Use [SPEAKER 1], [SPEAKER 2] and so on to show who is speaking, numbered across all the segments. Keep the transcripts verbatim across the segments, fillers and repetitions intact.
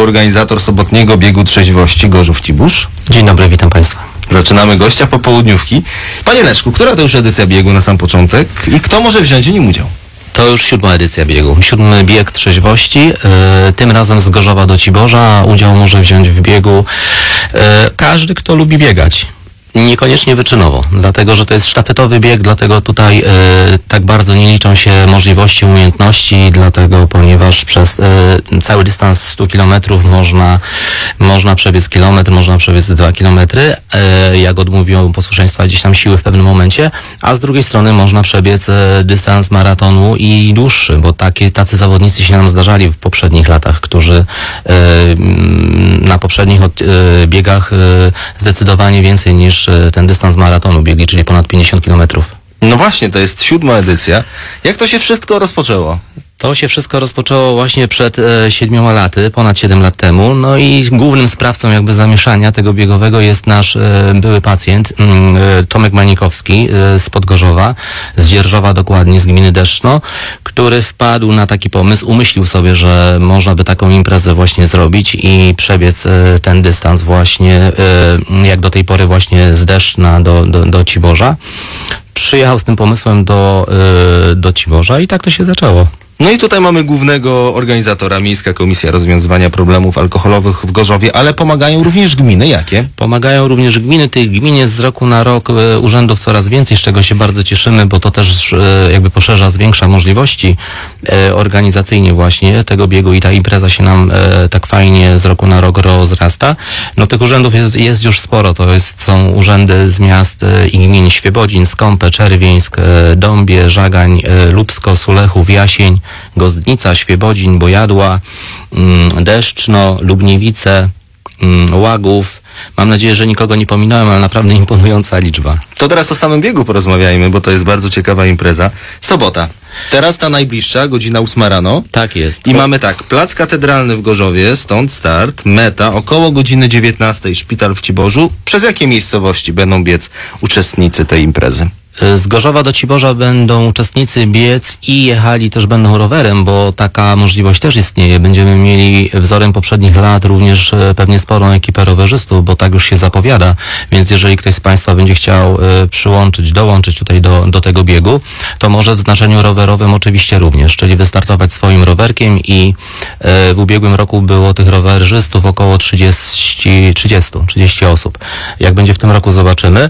[SPEAKER 1] współorganizator sobotniego biegu trzeźwości Gorzów-Cibóż.
[SPEAKER 2] Dzień dobry, witam Państwa.
[SPEAKER 1] Zaczynamy gościa popołudniówki. Panie Leszku, która to już edycja biegu na sam początek i kto może wziąć w nim udział?
[SPEAKER 2] To już siódma edycja biegu. Siódmy bieg trzeźwości, yy, tym razem z Gorzowa do Ciborza. Udział może wziąć w biegu yy, każdy, kto lubi biegać. Niekoniecznie wyczynowo, dlatego że to jest sztafetowy bieg, dlatego tutaj e, tak bardzo nie liczą się możliwości, umiejętności, dlatego ponieważ przez e, cały dystans stu kilometrów można, można przebiec kilometr, można przebiec dwa kilometry, e, jak odmówią posłuszeństwa gdzieś tam siły w pewnym momencie, a z drugiej strony można przebiec e, dystans maratonu i dłuższy, bo takie, tacy zawodnicy się nam zdarzali w poprzednich latach, którzy e, na poprzednich od, e, biegach e, zdecydowanie więcej niż ten dystans maratonu biegli, czyli ponad pięćdziesiąt kilometrów.
[SPEAKER 1] No właśnie, to jest siódma edycja. Jak to się wszystko rozpoczęło?
[SPEAKER 2] To się wszystko rozpoczęło właśnie przed e, siedmioma laty, ponad siedem lat temu. No i głównym sprawcą jakby zamieszania tego biegowego jest nasz e, były pacjent, e, Tomek Manikowski e, z Podgorzowa, z Dzierżowa dokładnie, z gminy Deszczno, który wpadł na taki pomysł, umyślił sobie, że można by taką imprezę właśnie zrobić i przebiec e, ten dystans właśnie, e, jak do tej pory właśnie z Deszczna do, do, do Ciborza. Przyjechał z tym pomysłem do, e, do Ciborza i tak to się zaczęło.
[SPEAKER 1] No i tutaj mamy głównego organizatora, Miejska Komisja Rozwiązywania Problemów Alkoholowych w Gorzowie, ale pomagają również gminy. Jakie?
[SPEAKER 2] Pomagają również gminy. Tych gmin jest z roku na rok e, urzędów coraz więcej, z czego się bardzo cieszymy, bo to też e, jakby poszerza, zwiększa możliwości e, organizacyjnie właśnie tego biegu i ta impreza się nam e, tak fajnie z roku na rok rozrasta. No tych urzędów jest, jest już sporo. To jest, są urzędy z miast e, i gmin Świebodzin, Skąpe, Czerwieńsk, e, Dąbie, Żagań, e, Lubsko, Sulechów, Jasień, Gozdnica, Świebodzin, Bojadła, mm, Deszczno, Lubniewice, mm, Łagów. Mam nadzieję, że nikogo nie pominąłem, ale naprawdę imponująca liczba.
[SPEAKER 1] To teraz o samym biegu porozmawiajmy, bo to jest bardzo ciekawa impreza. Sobota. Teraz ta najbliższa, godzina ósma rano.
[SPEAKER 2] Tak jest.
[SPEAKER 1] I mamy tak, Plac Katedralny w Gorzowie, stąd start, meta, około godziny dziewiętnastej, szpital w Ciborzu. Przez jakie miejscowości będą biec uczestnicy tej imprezy?
[SPEAKER 2] Z Gorzowa do Ciborza będą uczestnicy biec i jechali też będą rowerem, bo taka możliwość też istnieje. Będziemy mieli wzorem poprzednich lat również pewnie sporą ekipę rowerzystów, bo tak już się zapowiada. Więc jeżeli ktoś z Państwa będzie chciał przyłączyć, dołączyć tutaj do, do tego biegu, to może w znaczeniu rowerowym oczywiście również, czyli wystartować swoim rowerkiem i w ubiegłym roku było tych rowerzystów około trzydzieści, trzydzieści, trzydzieści osób. Jak będzie w tym roku, zobaczymy.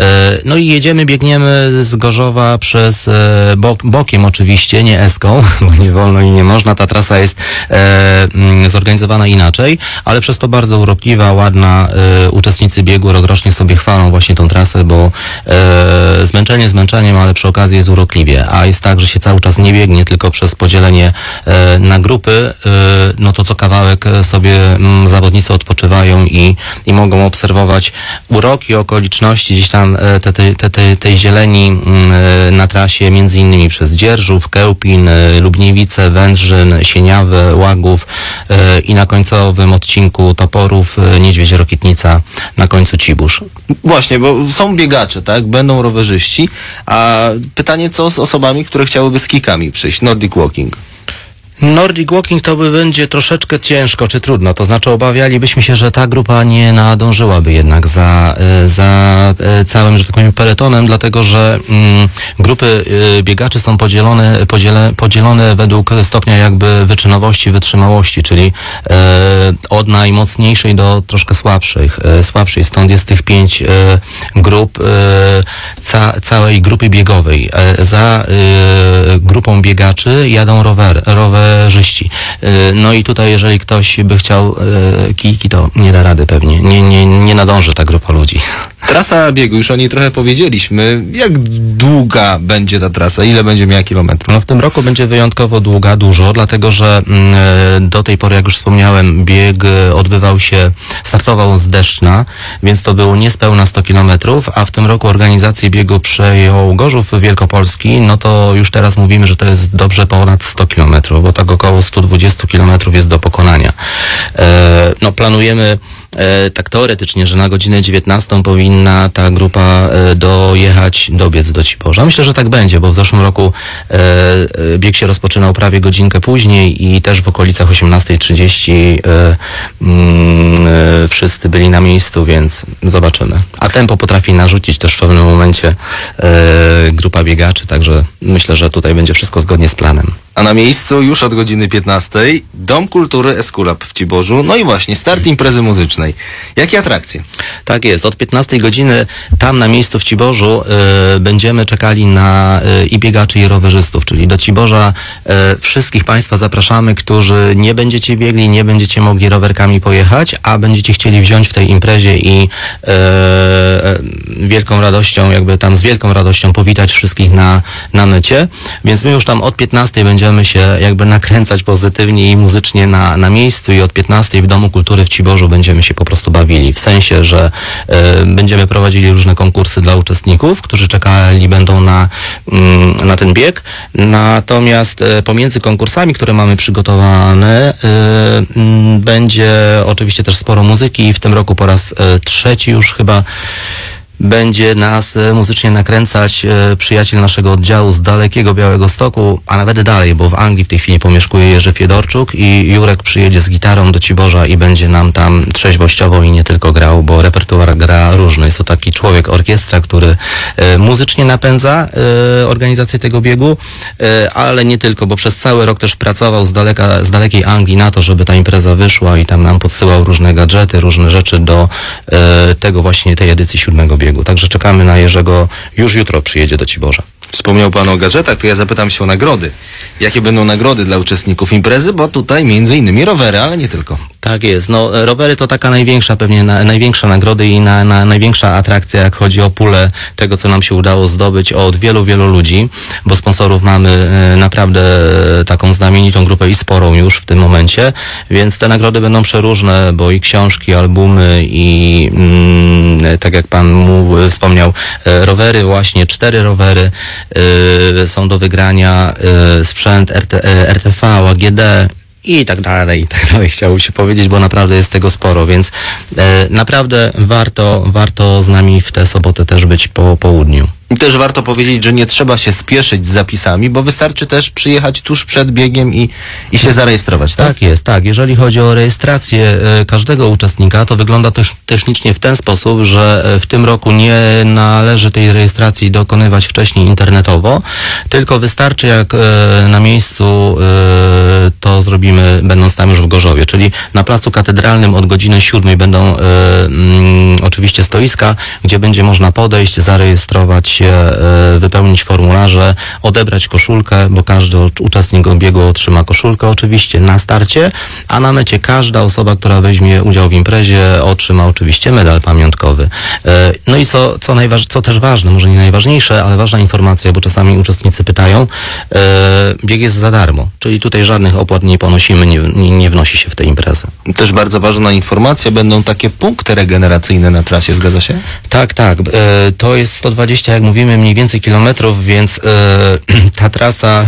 [SPEAKER 2] No i jedziemy, biegniemy z Gorzowa przez e, bok, bokiem oczywiście, nie eską, bo nie wolno i nie można. Ta trasa jest e, m, zorganizowana inaczej, ale przez to bardzo urokliwa, ładna. E, uczestnicy biegu rokrocznie sobie chwalą właśnie tą trasę, bo e, zmęczenie zmęczeniem, ale przy okazji jest urokliwie. A jest tak, że się cały czas nie biegnie, tylko przez podzielenie e, na grupy, e, no to co kawałek sobie m, zawodnicy odpoczywają i, i mogą obserwować uroki, okoliczności gdzieś tam e, te, te, te, te, tej zieleni na trasie między innymi przez Dzierżów, Kełpin, Lubniewice, Wędrzyn, Sieniawę, Łagów i na końcowym odcinku Toporów, Niedźwiedź, Rokietnica, na końcu Cibóż.
[SPEAKER 1] Właśnie, bo są biegacze, tak? Będą rowerzyści, a pytanie, co z osobami, które chciałyby z kikami przyjść? Nordic Walking.
[SPEAKER 2] Nordic Walking to by będzie troszeczkę ciężko czy trudno, to znaczy obawialibyśmy się, że ta grupa nie nadążyłaby jednak za, za całym, że tak powiem, peletonem, dlatego że mm, grupy biegaczy są podzielone, podziele, podzielone według stopnia jakby wyczynowości, wytrzymałości, czyli e, od najmocniejszej do troszkę słabszych, e, słabszej, stąd jest tych pięć e, grup e, ca, całej grupy biegowej. E, za e, grupą biegaczy jadą rower, rower rowerzyści. No i tutaj, jeżeli ktoś by chciał kijki, to nie da rady pewnie. Nie, nie, nie nadąży ta grupa ludzi.
[SPEAKER 1] Trasa biegu, już o niej trochę powiedzieliśmy. Jak długa będzie ta trasa? Ile będzie miała kilometrów?
[SPEAKER 2] No w tym roku będzie wyjątkowo długa, dużo, dlatego że mm, do tej pory, jak już wspomniałem, bieg odbywał się, startował z Deszczna, więc to było niespełna sto kilometrów, a w tym roku organizację biegu przejął Gorzów Wielkopolski, no to już teraz mówimy, że to jest dobrze ponad sto kilometrów, bo tak około sto dwadzieścia kilometrów jest do pokonania. E, no planujemy e, tak teoretycznie, że na godzinę dziewiętnastą powinna ta grupa e, dojechać, dobiec do Ciborza. Myślę, że tak będzie, bo w zeszłym roku e, e, bieg się rozpoczynał prawie godzinkę później i też w okolicach osiemnastej trzydzieści e, mm, e, wszyscy byli na miejscu, więc zobaczymy. A tempo potrafi narzucić też w pewnym momencie e, grupa biegaczy, także myślę, że tutaj będzie wszystko zgodnie z planem.
[SPEAKER 1] A na miejscu już od godziny piętnastej Dom Kultury Eskulap w Ciborzu. No i właśnie, start imprezy muzycznej. Jakie atrakcje?
[SPEAKER 2] Tak jest. Od piętnastej godziny tam na miejscu w Ciborzu y, będziemy czekali na y, i biegaczy, i rowerzystów, czyli do Ciborza y, wszystkich Państwa zapraszamy, którzy nie będziecie biegli, nie będziecie mogli rowerkami pojechać, a będziecie chcieli wziąć w tej imprezie i y, y, wielką radością, jakby tam z wielką radością powitać wszystkich na, na mecie. Więc my już tam od piętnastej będziemy Będziemy się jakby nakręcać pozytywnie i muzycznie na, na miejscu i od piętnastej w Domu Kultury w Ciborzu będziemy się po prostu bawili. W sensie, że y, będziemy prowadzili różne konkursy dla uczestników, którzy czekali będą na, y, na ten bieg. Natomiast y, pomiędzy konkursami, które mamy przygotowane, y, y, będzie oczywiście też sporo muzyki i w tym roku po raz y, trzeci już chyba będzie nas muzycznie nakręcać e, przyjaciel naszego oddziału z dalekiego Białegostoku, a nawet dalej, bo w Anglii w tej chwili pomieszkuje Jerzy Fiedorczuk i Jurek przyjedzie z gitarą do Ciborza i będzie nam tam trzeźwościowo i nie tylko grał, bo repertuar gra różny. Jest to taki człowiek orkiestra, który e, muzycznie napędza e, organizację tego biegu, e, ale nie tylko, bo przez cały rok też pracował z daleka, z dalekiej Anglii na to, żeby ta impreza wyszła i tam nam podsyłał różne gadżety, różne rzeczy do e, tego właśnie tej edycji siódmego biegu. Także czekamy na Jerzego, już jutro przyjedzie do Ciborza.
[SPEAKER 1] Wspomniał Pan o gadżetach, to ja zapytam się o nagrody. Jakie będą nagrody dla uczestników imprezy, bo tutaj między innymi rowery, ale nie tylko.
[SPEAKER 2] Tak jest. No, rowery to taka największa, pewnie na, największa nagrody i na, na, największa atrakcja, jak chodzi o pulę tego, co nam się udało zdobyć od wielu, wielu ludzi, bo sponsorów mamy e, naprawdę taką znamienitą grupę i sporą już w tym momencie, więc te nagrody będą przeróżne, bo i książki, albumy i mm, tak jak Pan mu wspomniał, e, rowery, właśnie cztery rowery e, są do wygrania, e, sprzęt R T, e, R T V, A G D, i tak dalej, i tak dalej chciało się powiedzieć, bo naprawdę jest tego sporo, więc e, naprawdę warto, warto z nami w tę sobotę też być po południu.
[SPEAKER 1] I też warto powiedzieć, że nie trzeba się spieszyć z zapisami, bo wystarczy też przyjechać tuż przed biegiem i, i się zarejestrować, tak?
[SPEAKER 2] Tak jest, tak. Jeżeli chodzi o rejestrację e, każdego uczestnika, to wygląda to technicznie w ten sposób, że e, w tym roku nie należy tej rejestracji dokonywać wcześniej internetowo, tylko wystarczy jak e, na miejscu e, to zrobimy, będąc tam już w Gorzowie, czyli na Placu Katedralnym od godziny siódmej będą e, mm, oczywiście stoiska, gdzie będzie można podejść, zarejestrować się, wypełnić formularze, odebrać koszulkę, bo każdy uczestnik biegu otrzyma koszulkę oczywiście na starcie, a na mecie każda osoba, która weźmie udział w imprezie, otrzyma oczywiście medal pamiątkowy. No i co, co, najważ, co też ważne, może nie najważniejsze, ale ważna informacja, bo czasami uczestnicy pytają, bieg jest za darmo, czyli tutaj żadnych opłat nie ponosimy, nie, nie wnosi się w tę imprezę.
[SPEAKER 1] Też bardzo ważna informacja, będą takie punkty regeneracyjne na trasie, zgadza się?
[SPEAKER 2] Tak, tak. To jest sto dwadzieścia, jak mówimy, mniej więcej kilometrów, więc e, ta trasa e,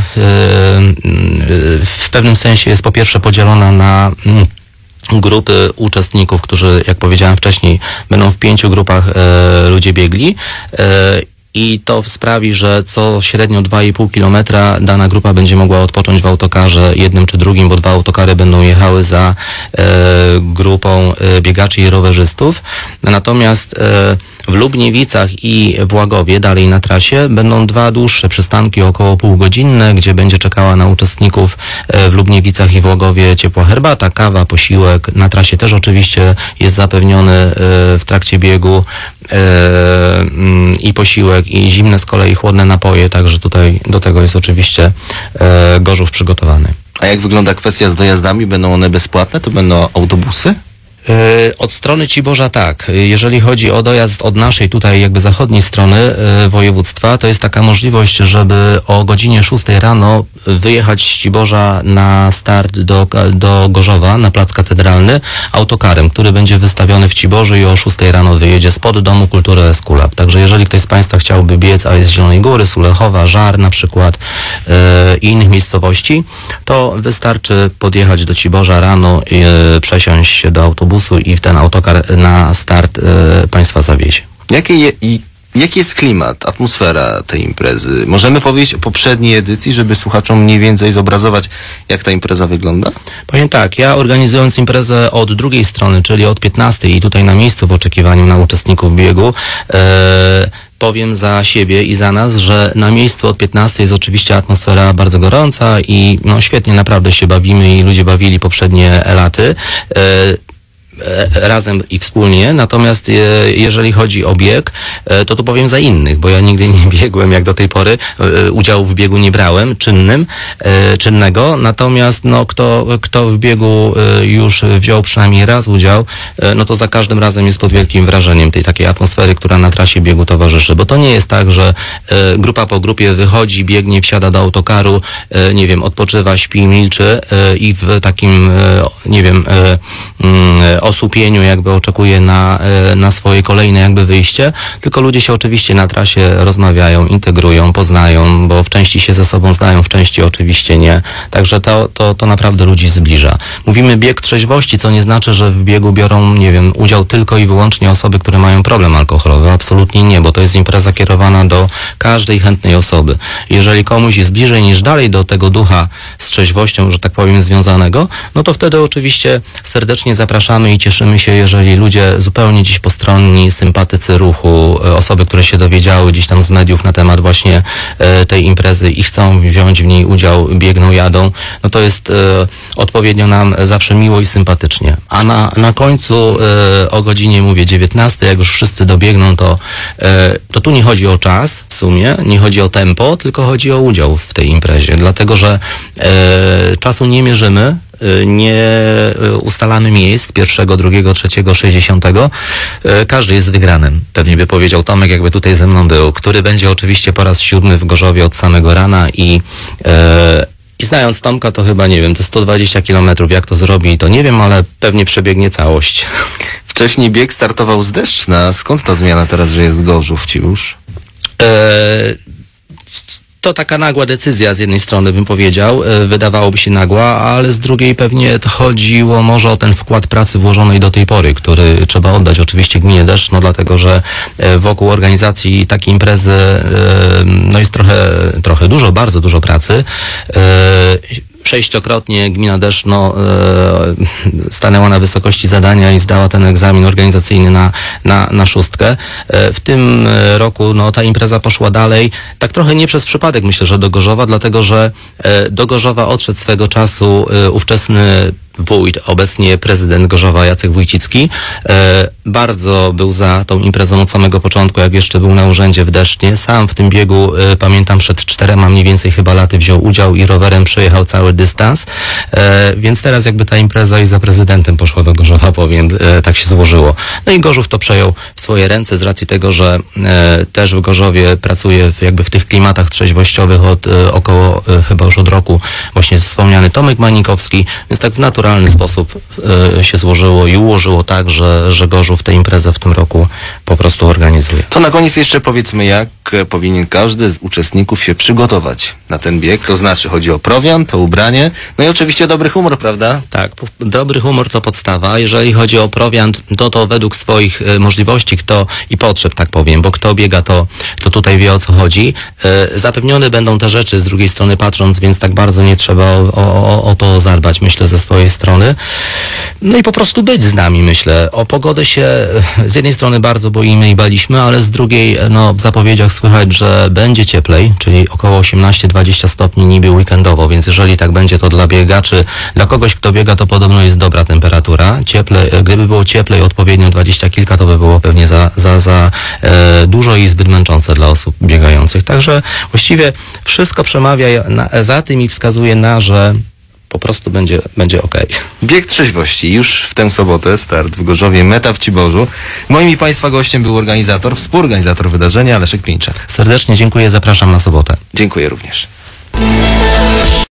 [SPEAKER 2] w pewnym sensie jest po pierwsze podzielona na mm, grupy uczestników, którzy, jak powiedziałem wcześniej, będą w pięciu grupach e, ludzie biegli. E, I to sprawi, że co średnio dwa i pół kilometra dana grupa będzie mogła odpocząć w autokarze jednym czy drugim, bo dwa autokary będą jechały za e, grupą e, biegaczy i rowerzystów. Natomiast e, w Lubniewicach i w Łagowie, dalej na trasie, będą dwa dłuższe przystanki, około półgodzinne, gdzie będzie czekała na uczestników e, w Lubniewicach i w Łagowie ciepła herbata, kawa, posiłek. Na trasie też oczywiście jest zapewniony e, w trakcie biegu e, mm, i posiłek, i zimne z kolei chłodne napoje, także tutaj do tego jest oczywiście e, Gorzów przygotowany.
[SPEAKER 1] A jak wygląda kwestia z dojazdami? Będą one bezpłatne? To będą autobusy?
[SPEAKER 2] Od strony Ciborza tak. Jeżeli chodzi o dojazd od naszej tutaj jakby zachodniej strony województwa, to jest taka możliwość, żeby o godzinie szóstej rano wyjechać z Ciborza na start do, do Gorzowa, na Plac Katedralny, autokarem, który będzie wystawiony w Ciborzu i o szóstej rano wyjedzie spod Domu Kultury Eskulap. Także jeżeli ktoś z Państwa chciałby biec, a jest z Zielonej Góry, Sulechowa, Żar na przykład i innych miejscowości, to wystarczy podjechać do Ciborza rano, przesiąść się do autobusu i w ten autokar na start e, Państwa zawiezie.
[SPEAKER 1] Jaki, je, i, jaki jest klimat, atmosfera tej imprezy? Możemy powiedzieć o poprzedniej edycji, żeby słuchaczom mniej więcej zobrazować, jak ta impreza wygląda?
[SPEAKER 2] Powiem tak, ja organizując imprezę od drugiej strony, czyli od piętnastej i tutaj na miejscu w oczekiwaniu na uczestników biegu, e, powiem za siebie i za nas, że na miejscu od piętnastej jest oczywiście atmosfera bardzo gorąca i no świetnie naprawdę się bawimy i ludzie bawili poprzednie laty. E, razem i wspólnie, natomiast jeżeli chodzi o bieg, to tu powiem za innych, bo ja nigdy nie biegłem jak do tej pory, udziału w biegu nie brałem czynnym, czynnego, natomiast no kto, kto w biegu już wziął przynajmniej raz udział, no to za każdym razem jest pod wielkim wrażeniem tej takiej atmosfery, która na trasie biegu towarzyszy, bo to nie jest tak, że grupa po grupie wychodzi, biegnie, wsiada do autokaru, nie wiem, odpoczywa, śpi, milczy i w takim, nie wiem, osłupieniu jakby oczekuje na, na swoje kolejne jakby wyjście, tylko ludzie się oczywiście na trasie rozmawiają, integrują, poznają, bo w części się ze sobą znają, w części oczywiście nie. Także to, to, to naprawdę ludzi zbliża. Mówimy bieg trzeźwości, co nie znaczy, że w biegu biorą, nie wiem, udział tylko i wyłącznie osoby, które mają problem alkoholowy. Absolutnie nie, bo to jest impreza kierowana do każdej chętnej osoby. Jeżeli komuś jest bliżej niż dalej do tego ducha z trzeźwością, że tak powiem, związanego, no to wtedy oczywiście serdecznie zapraszamy i cieszymy się, jeżeli ludzie zupełnie dziś postronni, sympatycy ruchu, osoby, które się dowiedziały gdzieś tam z mediów na temat właśnie e, tej imprezy i chcą wziąć w niej udział, biegną, jadą, no to jest e, odpowiednio nam zawsze miło i sympatycznie. A na, na końcu e, o godzinie, mówię, dziewiętnastej, jak już wszyscy dobiegną, to, e, to tu nie chodzi o czas w sumie, nie chodzi o tempo, tylko chodzi o udział w tej imprezie, dlatego że e, czasu nie mierzymy, nie ustalamy miejsc pierwszego, drugiego, trzeciego, sześćdziesiątego. Każdy jest wygranym. Pewnie by powiedział Tomek, jakby tutaj ze mną był, który będzie oczywiście po raz siódmy w Gorzowie od samego rana i, e, i znając Tomka, to chyba nie wiem, to sto dwadzieścia kilometrów, jak to zrobi, to nie wiem, ale pewnie przebiegnie całość.
[SPEAKER 1] Wcześniej bieg startował z Deszczna. Skąd ta zmiana teraz, że jest Gorzów ci już?
[SPEAKER 2] E, To taka nagła decyzja z jednej strony, bym powiedział, wydawałoby się nagła, ale z drugiej pewnie chodziło może o ten wkład pracy włożonej do tej pory, który trzeba oddać oczywiście gminie Deszcz, no dlatego, że wokół organizacji takiej imprezy no jest trochę, trochę dużo, bardzo dużo pracy. Sześciokrotnie gmina Deszcz no, e, stanęła na wysokości zadania i zdała ten egzamin organizacyjny na, na, na szóstkę. E, w tym roku no, ta impreza poszła dalej, tak trochę nie przez przypadek myślę, że do Gorzowa, dlatego że e, do Gorzowa odszedł swego czasu e, ówczesny wójt, obecnie prezydent Gorzowa Jacek Wójcicki. E, bardzo był za tą imprezą od samego początku, jak jeszcze był na urzędzie w Deszcznie. Sam w tym biegu, e, pamiętam, przed czterema mniej więcej chyba laty wziął udział i rowerem przejechał cały dystans. E, więc teraz jakby ta impreza i za prezydentem poszła do Gorzowa, powiem, e, tak się złożyło. No i Gorzów to przejął w swoje ręce z racji tego, że e, też w Gorzowie pracuje w, jakby w tych klimatach trzeźwościowych od e, około, e, chyba już od roku właśnie wspomniany Tomek Manikowski, więc tak w naturalny sposób y, się złożyło i ułożyło tak, że, że Gorzów tę imprezę w tym roku po prostu organizuje.
[SPEAKER 1] To na koniec jeszcze powiedzmy, jak powinien każdy z uczestników się przygotować na ten bieg, to znaczy chodzi o prowiant, o ubranie, no i oczywiście dobry humor, prawda?
[SPEAKER 2] Tak, dobry humor to podstawa. Jeżeli chodzi o prowiant, to to według swoich y, możliwości kto i potrzeb, tak powiem, bo kto biega, to, to tutaj wie, o co chodzi. Y, zapewnione będą te rzeczy z drugiej strony patrząc, więc tak bardzo nie trzeba o, o, o to zadbać, myślę, ze swojej strony. No i po prostu być z nami, myślę. O pogodę się z jednej strony bardzo boimy i baliśmy, ale z drugiej no, w zapowiedziach słychać, że będzie cieplej, czyli około osiemnaście dwadzieścia stopni niby weekendowo, więc jeżeli tak będzie, to dla biegaczy, dla kogoś, kto biega, to podobno jest dobra temperatura. Cieple, gdyby było cieplej odpowiednio dwadzieścia kilka, to by było pewnie za, za, za e, dużo i zbyt męczące dla osób biegających. Także właściwie wszystko przemawia na, za tym i wskazuje na, że po prostu będzie, będzie okej.
[SPEAKER 1] Bieg trzeźwości już w tę sobotę, start w Gorzowie, meta w Ciborzu. Moim i Państwa gościem był organizator, współorganizator wydarzenia Leszek Pieńczak.
[SPEAKER 2] Serdecznie dziękuję, zapraszam na sobotę.
[SPEAKER 1] Dziękuję również.